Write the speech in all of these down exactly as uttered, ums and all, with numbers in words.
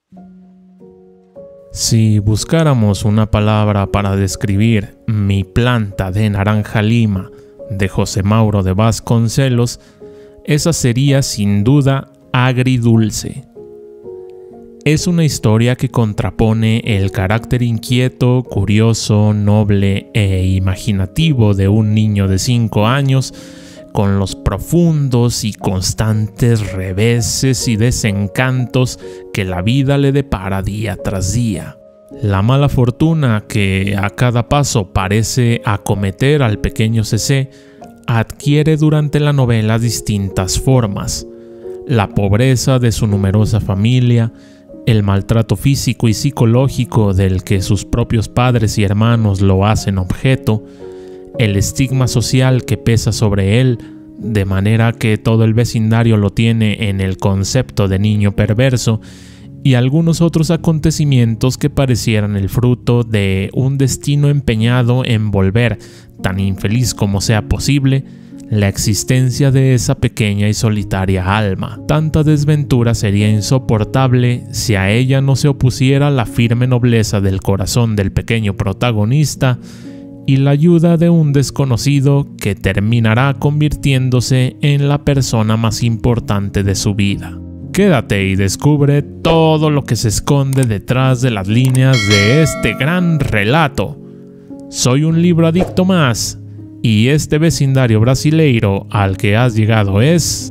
Si buscáramos una palabra para describir Mi planta de naranja lima de José Mauro de Vasconcelos, esa sería sin duda agridulce. Es una historia que contrapone el carácter inquieto, curioso, noble e imaginativo de un niño de cinco años con los profundos y constantes reveses y desencantos que la vida le depara día tras día. La mala fortuna que a cada paso parece acometer al pequeño Cecé adquiere durante la novela distintas formas: la pobreza de su numerosa familia, el maltrato físico y psicológico del que sus propios padres y hermanos lo hacen objeto, el estigma social que pesa sobre él, de manera que todo el vecindario lo tiene en el concepto de niño perverso, y algunos otros acontecimientos que parecieran el fruto de un destino empeñado en volver, tan infeliz como sea posible, la existencia de esa pequeña y solitaria alma. Tanta desventura sería insoportable si a ella no se opusiera la firme nobleza del corazón del pequeño protagonista y la ayuda de un desconocido que terminará convirtiéndose en la persona más importante de su vida. Quédate y descubre todo lo que se esconde detrás de las líneas de este gran relato. Soy un libro adicto más, y este vecindario brasileiro al que has llegado es...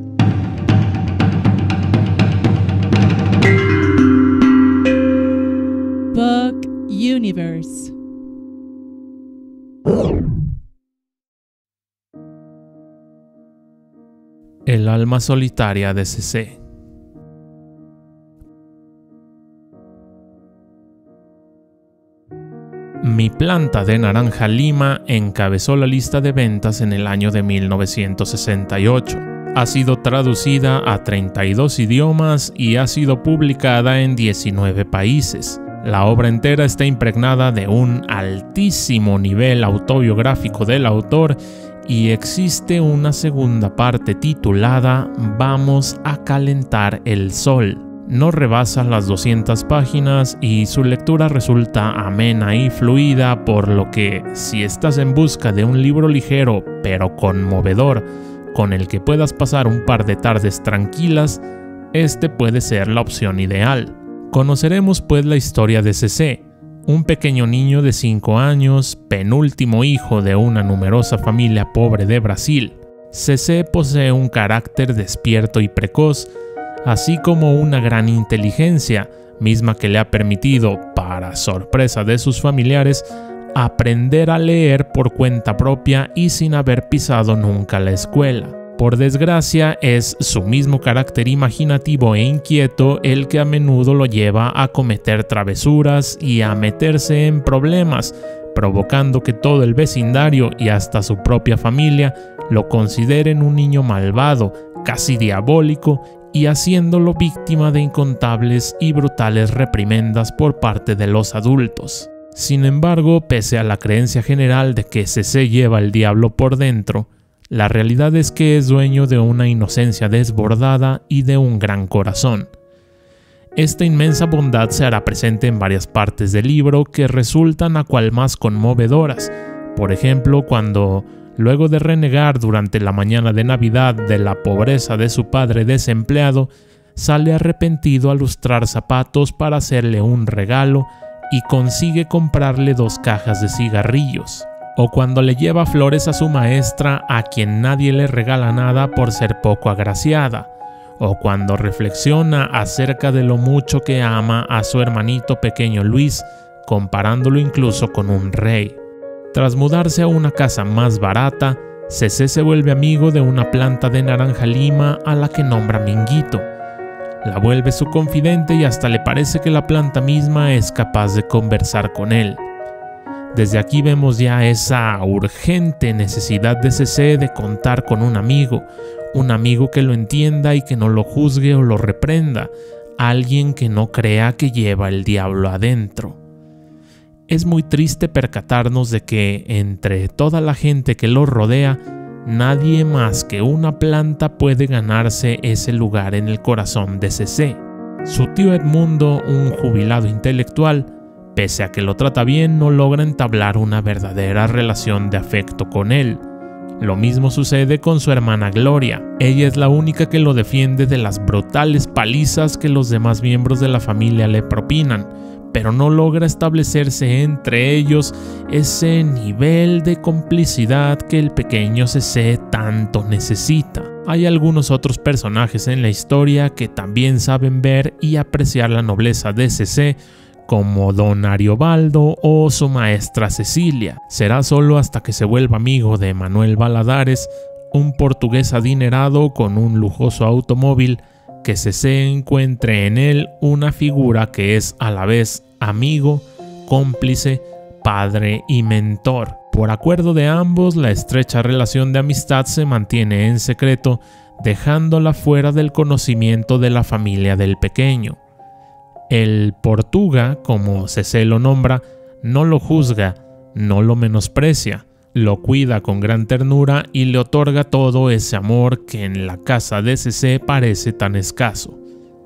Book Universe. El alma solitaria de Cecé. Mi planta de naranja lima encabezó la lista de ventas en el año de mil novecientos sesenta y ocho. Ha sido traducida a treinta y dos idiomas y ha sido publicada en diecinueve países. La obra entera está impregnada de un altísimo nivel autobiográfico del autor y existe una segunda parte titulada Vamos a calentar el sol. No rebasa las doscientas páginas y su lectura resulta amena y fluida, por lo que, si estás en busca de un libro ligero pero conmovedor, con el que puedas pasar un par de tardes tranquilas, este puede ser la opción ideal. Conoceremos pues la historia de Cecé, un pequeño niño de cinco años, penúltimo hijo de una numerosa familia pobre de Brasil. Cecé posee un carácter despierto y precoz, así como una gran inteligencia, misma que le ha permitido, para sorpresa de sus familiares, aprender a leer por cuenta propia y sin haber pisado nunca la escuela. Por desgracia, es su mismo carácter imaginativo e inquieto el que a menudo lo lleva a cometer travesuras y a meterse en problemas, provocando que todo el vecindario y hasta su propia familia lo consideren un niño malvado, casi diabólico, y haciéndolo víctima de incontables y brutales reprimendas por parte de los adultos. Sin embargo, pese a la creencia general de que Cecé lleva el diablo por dentro, la realidad es que es dueño de una inocencia desbordada y de un gran corazón. Esta inmensa bondad se hará presente en varias partes del libro que resultan a cual más conmovedoras. Por ejemplo, cuando, luego de renegar durante la mañana de Navidad de la pobreza de su padre desempleado, sale arrepentido a lustrar zapatos para hacerle un regalo y consigue comprarle dos cajas de cigarrillos. O cuando le lleva flores a su maestra, a quien nadie le regala nada por ser poco agraciada. O cuando reflexiona acerca de lo mucho que ama a su hermanito pequeño Luis, comparándolo incluso con un rey. Tras mudarse a una casa más barata, Cecé se vuelve amigo de una planta de naranja lima a la que nombra Minguito. La vuelve su confidente y hasta le parece que la planta misma es capaz de conversar con él. Desde aquí vemos ya esa urgente necesidad de Cecé de contar con un amigo, un amigo que lo entienda y que no lo juzgue o lo reprenda, alguien que no crea que lleva el diablo adentro. Es muy triste percatarnos de que, entre toda la gente que lo rodea, nadie más que una planta puede ganarse ese lugar en el corazón de Cecé. Su tío Edmundo, un jubilado intelectual, pese a que lo trata bien, no logra entablar una verdadera relación de afecto con él. Lo mismo sucede con su hermana Gloria. Ella es la única que lo defiende de las brutales palizas que los demás miembros de la familia le propinan, pero no logra establecerse entre ellos ese nivel de complicidad que el pequeño C C tanto necesita. Hay algunos otros personajes en la historia que también saben ver y apreciar la nobleza de C C, como Don Ariobaldo o su maestra Cecilia. Será solo hasta que se vuelva amigo de Manuel Valadares, un portugués adinerado con un lujoso automóvil, que C C encuentre en él una figura que es a la vez amigo, cómplice, padre y mentor. Por acuerdo de ambos, la estrecha relación de amistad se mantiene en secreto, dejándola fuera del conocimiento de la familia del pequeño. El Portuga, como C C lo nombra, no lo juzga, no lo menosprecia, lo cuida con gran ternura y le otorga todo ese amor que en la casa de C C parece tan escaso.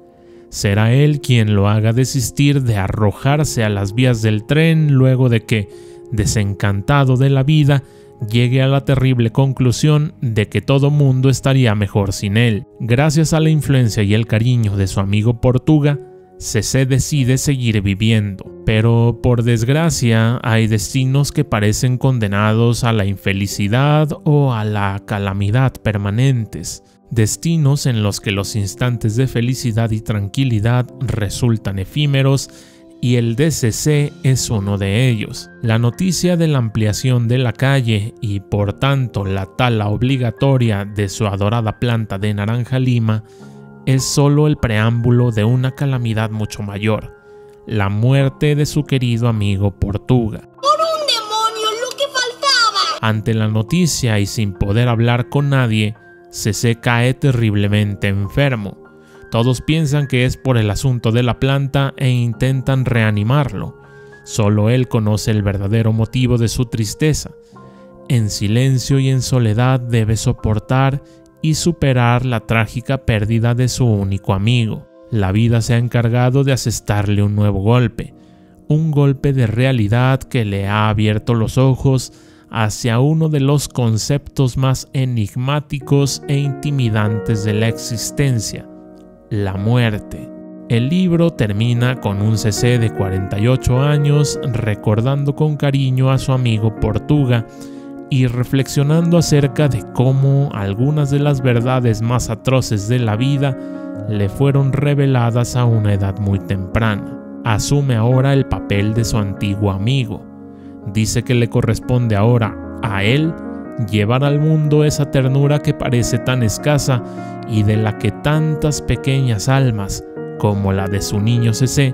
Será él quien lo haga desistir de arrojarse a las vías del tren luego de que, desencantado de la vida, llegue a la terrible conclusión de que todo mundo estaría mejor sin él. Gracias a la influencia y el cariño de su amigo Portuga, C C decide seguir viviendo, pero por desgracia hay destinos que parecen condenados a la infelicidad o a la calamidad permanentes, destinos en los que los instantes de felicidad y tranquilidad resultan efímeros, y el de C C es uno de ellos. La noticia de la ampliación de la calle y por tanto la tala obligatoria de su adorada planta de naranja lima es solo el preámbulo de una calamidad mucho mayor, la muerte de su querido amigo Portuga. ¡Por un demonio, lo que faltaba! Ante la noticia y sin poder hablar con nadie, C C cae terriblemente enfermo. Todos piensan que es por el asunto de la planta e intentan reanimarlo. Solo él conoce el verdadero motivo de su tristeza. En silencio y en soledad debe soportar y superar la trágica pérdida de su único amigo. La vida se ha encargado de asestarle un nuevo golpe, un golpe de realidad que le ha abierto los ojos hacia uno de los conceptos más enigmáticos e intimidantes de la existencia: la muerte. El libro termina con un C C de cuarenta y ocho años recordando con cariño a su amigo Portuga y reflexionando acerca de cómo algunas de las verdades más atroces de la vida le fueron reveladas a una edad muy temprana. Asume ahora el papel de su antiguo amigo. Dice que le corresponde ahora a él llevar al mundo esa ternura que parece tan escasa y de la que tantas pequeñas almas, como la de su niño C C,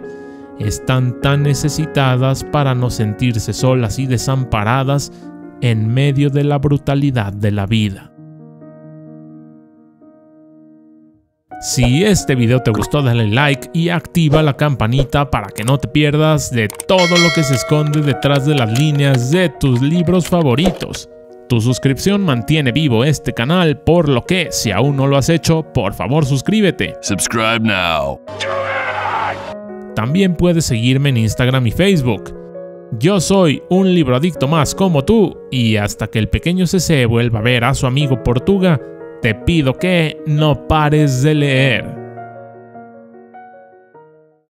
están tan necesitadas para no sentirse solas y desamparadas en medio de la brutalidad de la vida. Si este video te gustó, dale like y activa la campanita para que no te pierdas de todo lo que se esconde detrás de las líneas de tus libros favoritos. Tu suscripción mantiene vivo este canal, por lo que, si aún no lo has hecho, por favor suscríbete. Subscribe now. También puedes seguirme en Instagram y Facebook. Yo soy un libroadicto más como tú, y hasta que el pequeño C C vuelva a ver a su amigo Portuga, te pido que no pares de leer.